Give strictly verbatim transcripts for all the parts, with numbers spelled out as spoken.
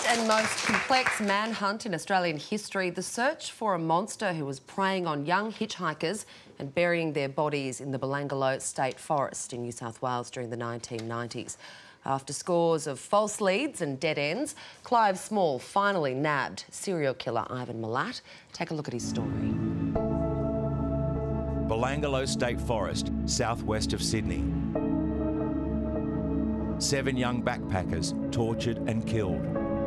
and most complex manhunt in Australian history, the search for a monster who was preying on young hitchhikers and burying their bodies in the Belangolo State Forest in New South Wales during the nineteen nineties. After scores of false leads and dead ends, Clive Small finally nabbed serial killer Ivan Milat. Take a look at his story. Belangolo State Forest, southwest of Sydney. Seven young backpackers tortured and killed.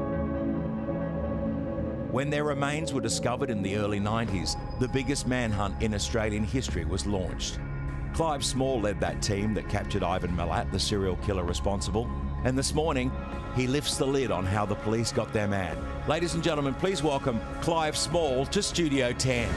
When their remains were discovered in the early nineties, the biggest manhunt in Australian history was launched. Clive Small led that team that captured Ivan Milat, the serial killer responsible. And this morning, he lifts the lid on how the police got their man. Ladies and gentlemen, please welcome Clive Small to Studio ten.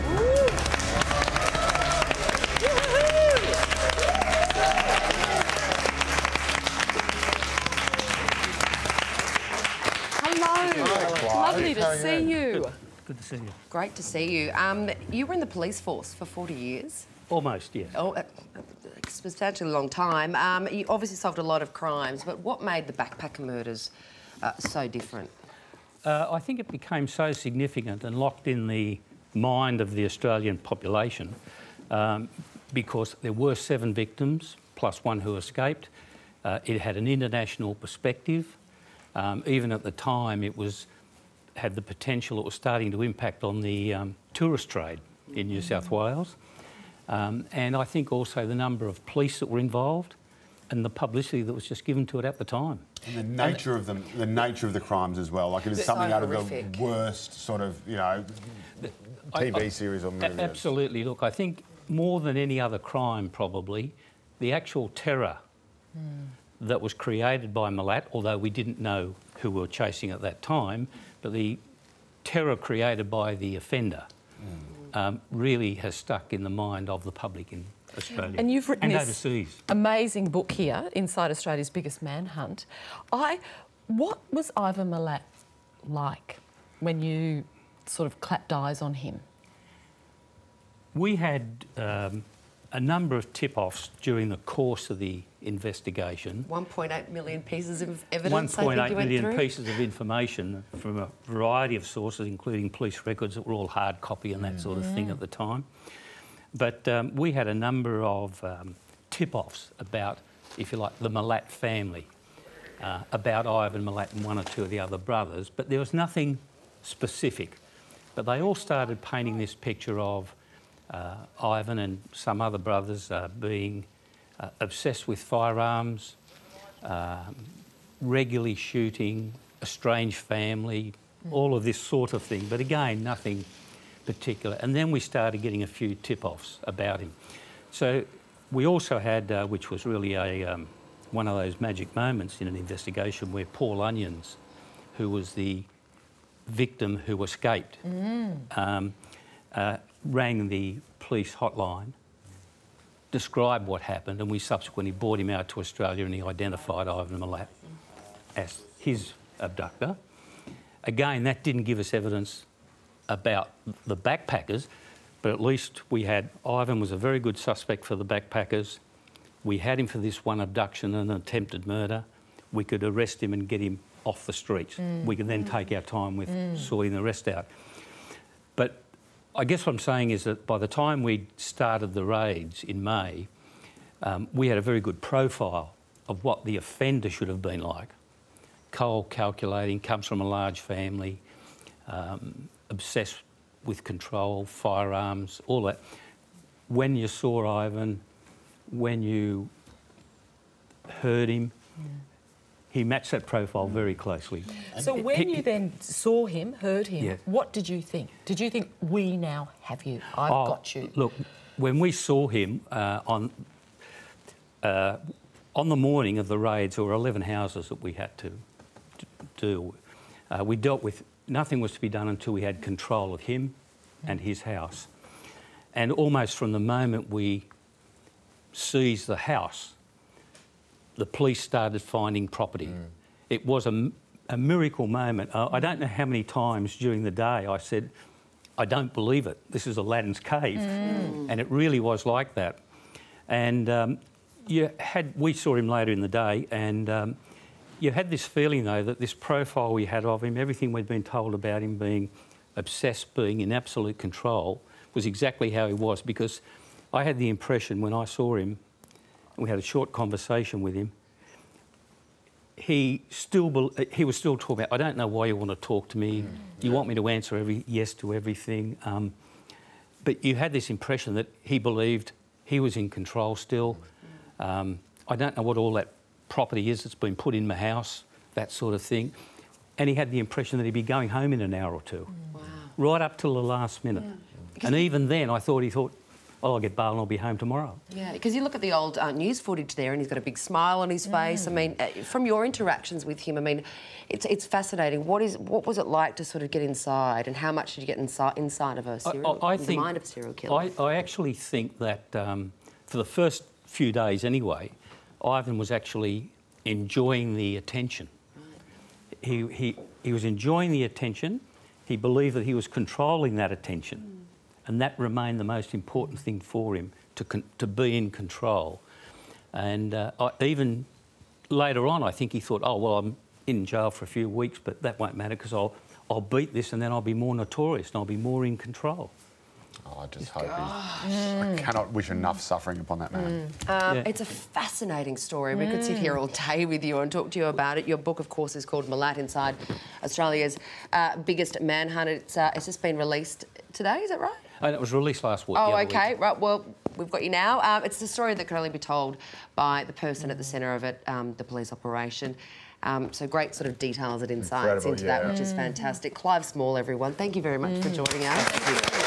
Lovely to see you. Good to see you. Great to see you. Um, you were in the police force for forty years. Almost, yes. Oh, a, a substantially long time. Um, you obviously solved a lot of crimes, but what made the backpacker murders uh, so different? Uh, I think it became so significant and locked in the mind of the Australian population um, because there were seven victims plus one who escaped. Uh, it had an international perspective. Um, even at the time, it was had the potential, it was starting to impact on the um, tourist trade in New South Wales. Um, and I think also the number of police that were involved and the publicity that was just given to it at the time. And the nature and of them, the nature of the crimes as well. Like it is something so out horrific. of the worst sort of, you know, T V I, I, series or movie. Absolutely. Look, I think more than any other crime, probably, the actual terror mm. that was created by Milat, although we didn't know who we were chasing at that time, but the terror created by the offender mm. um, really has stuck in the mind of the public in Australia and you've written and this overseas. Amazing book here, Inside Australia's Biggest Manhunt. I, what was Ivan Milat like when you sort of clapped eyes on him? We had um, a number of tip-offs during the course of the investigation. one point eight million pieces of evidence, one point eight million through. pieces of information from a variety of sources, including police records that were all hard copy and that mm. sort of thing at the time. But um, we had a number of um, tip-offs about, if you like, the Milat family, uh, about Ivan Milat and one or two of the other brothers, but there was nothing specific. But they all started painting this picture of uh, Ivan and some other brothers uh, being uh, obsessed with firearms, um, regularly shooting, a strange family, mm. all of this sort of thing. But again, nothing particular. And then we started getting a few tip-offs about him. So we also had, uh, which was really a um, one of those magic moments in an investigation where Paul Onions, who was the victim who escaped, mm. um, uh, rang the police hotline, described what happened, and we subsequently brought him out to Australia and he identified Ivan Milat as his abductor. Again, that didn't give us evidence about the backpackers, but at least we had Ivan was a very good suspect for the backpackers. We had him for this one abduction and attempted murder. We could arrest him and get him off the streets. Mm. We could then take our time with mm. sorting the rest out. But I guess what I'm saying is that by the time we started the raids in May, um, we had a very good profile of what the offender should have been like. Cold, calculating, comes from a large family, um, obsessed with control, firearms, all that. When you saw Ivan, when you heard him, yeah. he matched that profile very closely. So when he, you then saw him, heard him, yeah. what did you think? Did you think, we now have you, I've oh, got you? Look, when we saw him uh, on, uh, on the morning of the raids, there were eleven houses that we had to do. Uh, we dealt with, nothing was to be done until we had control of him and his house. And almost from the moment we seized the house, the police started finding property. Mm. It was a, a miracle moment. Uh, I don't know how many times during the day I said, I don't believe it. This is Aladdin's cave. Mm. And it really was like that. And um, you had, we saw him later in the day, and um, you had this feeling, though, that this profile we had of him, everything we'd been told about him being obsessed, being in absolute control, was exactly how he was, because I had the impression when I saw him, and we had a short conversation with him, he still he was still talking about, I don't know why you want to talk to me, mm. you want me to answer every yes to everything. Um, but you had this impression that he believed he was in control still. Um, I don't know what all that property is that's been put in my house, that sort of thing. And he had the impression that he'd be going home in an hour or two. Wow. Right up till the last minute. Yeah. And even then I thought he thought, oh, I'll get bail and I'll be home tomorrow. Yeah, because you look at the old uh, news footage there and he's got a big smile on his face. Mm. I mean, uh, from your interactions with him, I mean, it's it's fascinating. What is what was it like to sort of get inside, and how much did you get inside inside of a serial, I, I the think, mind of a serial killer? I, I actually think that um, for the first few days anyway, Ivan was actually enjoying the attention. Right. He, he, he was enjoying the attention. He believed that he was controlling that attention. Mm. And that remained the most important thing for him, to con to be in control. And uh, I, even later on, I think he thought, oh, well, I'm in jail for a few weeks, but that won't matter because I'll, I'll beat this and then I'll be more notorious and I'll be more in control. Oh, I just hope he's... I cannot wish enough suffering upon that man. Mm. Um, yeah. It's a fascinating story. We could sit here all day with you and talk to you about it. Your book, of course, is called Milat, Inside Australia's uh, Biggest Manhunt. It's, uh, it's just been released today, is that right? And it was released last week. Oh, OK. Right, well, we've got you now. Um, it's a story that can only be told by the person at the centre of it, um, the police operation. Um, so great sort of details and insights Incredible, into yeah. that, which is fantastic. Clive Small, everyone, thank you very much mm. for joining us.